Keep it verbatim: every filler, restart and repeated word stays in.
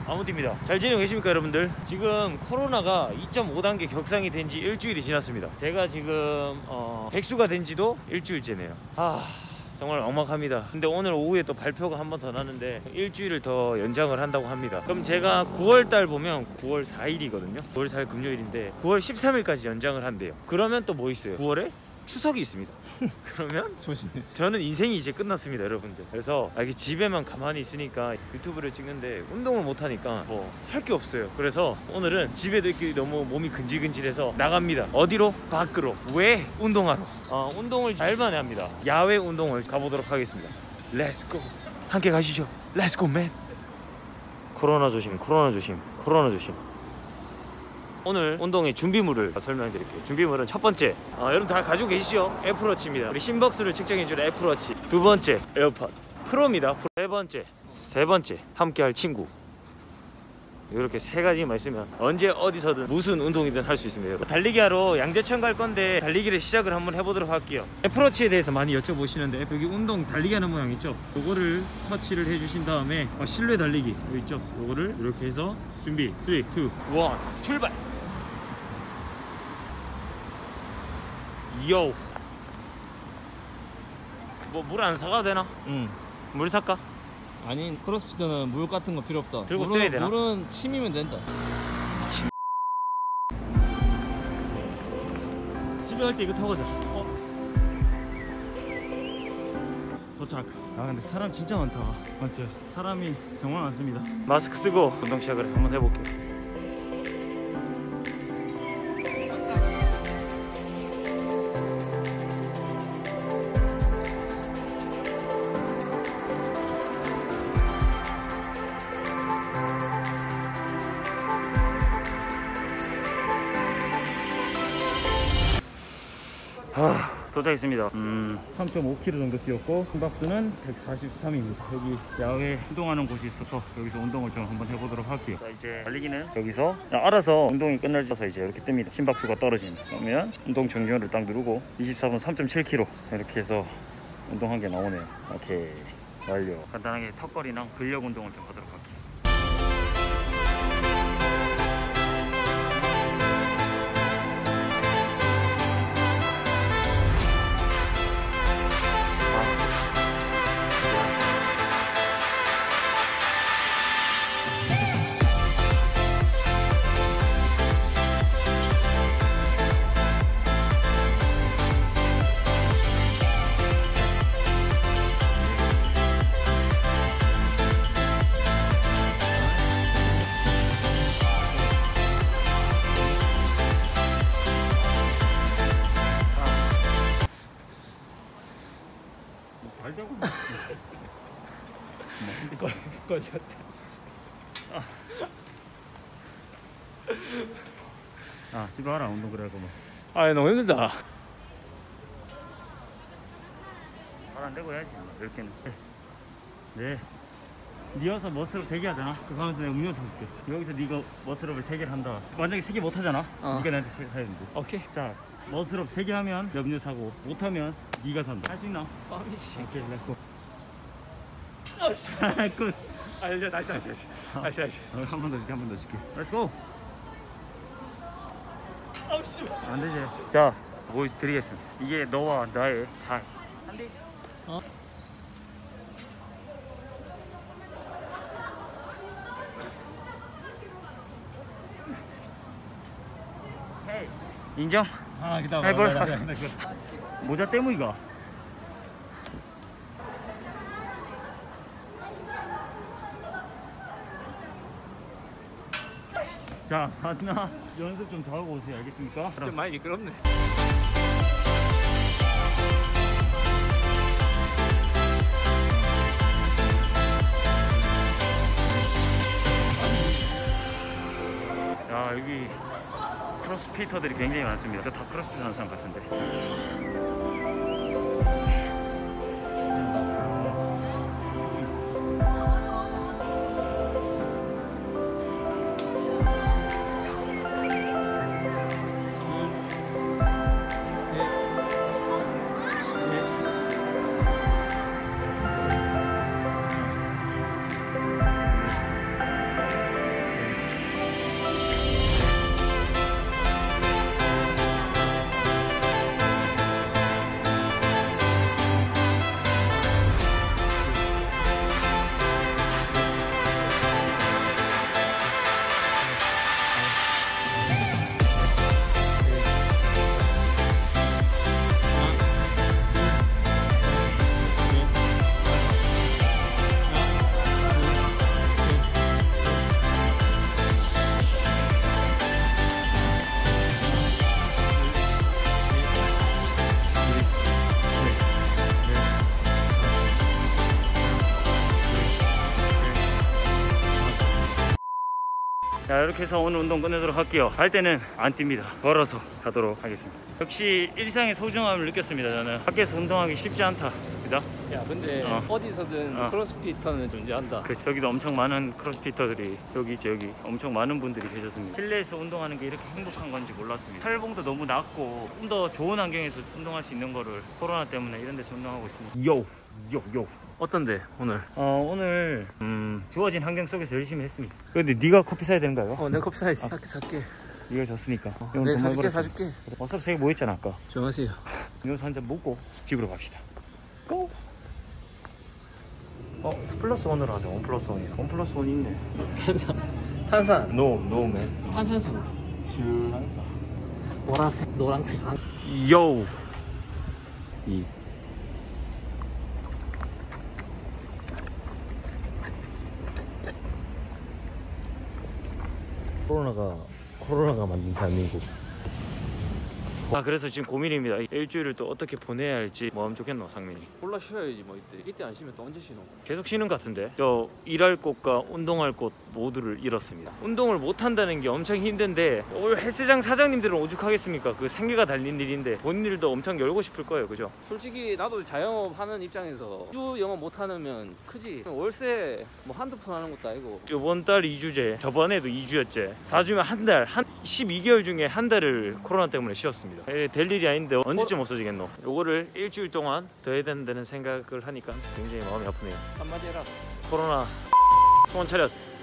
아무띠입니다. 잘 지내고 계십니까 여러분들? 지금 코로나가 이 점 오 단계 격상이 된 지 일주일이 지났습니다. 제가 지금 어, 백수가 된 지도 일주일째네요. 아 정말 막막합니다. 근데 오늘 오후에 또 발표가 한 번 더 나는데 일주일을 더 연장을 한다고 합니다. 그럼 제가 구월달 보면 구월 사일이거든요 구월 사일 금요일인데 구월 십삼일까지 연장을 한대요. 그러면 또 뭐 있어요? 구월에 추석이 있습니다. 그러면 조심해. 저는 인생이 이제 끝났습니다 여러분들. 그래서 아, 이게 집에만 가만히 있으니까 유튜브를 찍는데 운동을 못하니까 뭐 할 게 없어요. 그래서 오늘은 집에도 있기 너무 몸이 근질근질해서 나갑니다. 어디로? 밖으로. 왜? 운동하러. 어, 운동을 잘만 합니다. 야외 운동을 가보도록 하겠습니다. 렛츠고. 함께 가시죠. 렛츠고 맨. 코로나 조심, 코로나 조심, 코로나 조심. 오늘 운동의 준비물을 설명드릴게요. 준비물은 첫 번째, 어, 여러분 다 가지고 계시죠? 애플워치입니다. 우리 심박수를 측정해주는 애플워치. 두 번째, 에어팟 프로입니다. 세 번째, 세 번째 함께할 친구. 이렇게 세 가지만 있으면 언제 어디서든 무슨 운동이든 할 수 있습니다. 달리기 하러 양재천 갈 건데 달리기를 시작을 한번 해보도록 할게요. 애플워치에 대해서 많이 여쭤보시는데 여기 운동 달리기 하는 모양 있죠? 요거를 터치를 해주신 다음에 어, 실내 달리기 여기 있죠? 요거를 이렇게 해서 준비 삼, 이, 일 출발! 요. 뭐 물 안 사가도 되나? 응. 물 살까? 아니 크로스피트는 물 같은 거 필요 없다. 들고 물은, 뛰어야 되나? 물은 침이면 된다. 미친. 집에 갈 때 이거 타고 가자. 어? 도착. 아 근데 사람 진짜 많다. 맞죠? 사람이 정말 많습니다. 마스크 쓰고 운동 시작을 한번 해볼게요. 아, 도착했습니다. 음, 삼 점 오 킬로미터 정도 뛰었고 심박수는 백사십삼입니다. 여기 야외 운동하는 곳이 있어서 여기서 운동을 좀 한번 해보도록 할게요. 자, 이제 달리기는 여기서 알아서 운동이 끝날져서 이제 이렇게 뜹니다. 심박수가 떨어지면. 그러면 운동 종료를 딱 누르고 이십사 분 삼 점 칠 킬로미터 이렇게 해서 운동한 게 나오네요. 오케이, 완료. 간단하게 턱걸이랑 근력 운동을 좀 하도록 할게요. 꺼졌다. 아, 집에 와라 운동 그래 할 거면. 아 너무 힘들다. 말 안 되고 해야지. 몇 개는. 네. 니 와서 머슬업 세 개 하잖아. 그거 하면서 내가 음료수 사줄게. 여기서 니가 머슬업을 세 개를 한다. 만약에 세 개 못 하잖아. 어. 니가 나한테 세 개 사야 된대. 오케이. 자, 머슬업 세 개 하면 음료 사고 못 하면 니가 산다. 할 수 있나? 뻥이지. 오케이, 렛츠고. 아씨. 끝. 아 이제 다시 다시 다시 다시 다시. 한 번 더 줄게, 한 번 더 줄게. 렛츠고. 아씨. 안 되지. 자, 뭐 드리겠습니다. 이게 너와 나의 차이. 안 돼. 어? 헤이. 인정? 아 기다려. 해볼. 모자 때문이가. 자, 하나 연습 좀 더 하고 오세요. 알겠습니까? 좀 많이 미끄럽네. 야, 여기 크로스피터들이 굉장히 많습니다. 다 크로스핏 하는 사람 같은데. 자, 이렇게 해서 오늘 운동 끝내도록 할게요. 갈 때는 안 뜁니다. 걸어서 가도록 하겠습니다. 역시 일상의 소중함을 느꼈습니다. 저는 밖에서 운동하기 쉽지 않다. 그죠? 야 근데 어. 어. 디서든 어. 크로스피터는 존재한다. 그 저기도 엄청 많은 크로스피터들이 여기 있죠. 여기 엄청 많은 분들이 계셨습니다. 실내에서 운동하는 게 이렇게 행복한 건지 몰랐습니다. 철봉도 너무 낮고 좀 더 좋은 환경에서 운동할 수 있는 거를 코로나 때문에 이런 데서 운동하고 있습니다. 요! 요! 요! 어떤데 오늘? 어 오늘 음 주어진 환경 속에서 열심히 했습니다. 근데 네가 커피 사야 되는가요? 어 내 커피 사야지. 살게 살게. 네가 졌으니까. 어, 이건 네 돈 많이 사줄게 벌었어. 사줄게. 어차피 세개 모였잖아 아까. 조용하세요. 음료수 한 잔 먹고 집으로 갑시다. 고! 어 플러스 원으로 하자. 원 플러스 원이야. 원 플러스 원 있네. 탄산. 탄산. 노 노맨. 탄산수. 시원하겠다. 보라색, 노란색. 요! 이 코로나가 코로나가 만든 대한민국. 아 그래서 지금 고민입니다. 일주일을 또 어떻게 보내야 할지. 뭐 하면 좋겠노 상민이? 골라 쉬어야지 뭐 이때. 이때 안 쉬면 또 언제 쉬노? 계속 쉬는 것 같은데. 저 일할 곳과 운동할 곳 모두를 잃었습니다. 운동을 못 한다는 게 엄청 힘든데 올 헬스장 사장님들은 오죽하겠습니까? 그 생계가 달린 일인데 본인들도 엄청 열고 싶을 거예요. 그죠? 솔직히 나도 자영업 하는 입장에서 주 영업 못 하면 크지. 월세 뭐 한두 푼 하는 것도 아니고. 이번 달 이 주제, 저번에도 이 주였지. 사 주면 한 달, 한 십이 개월 중에 한 달을 코로나 때문에 쉬었습니다. 에, 될 일이 아닌데 언제쯤 없어지겠노? 요거를 일주일 동안 더 해야 된다는 생각을 하니까 굉장히 마음이 아프네요. 한마디 해라. 코로나, 소원 차렷.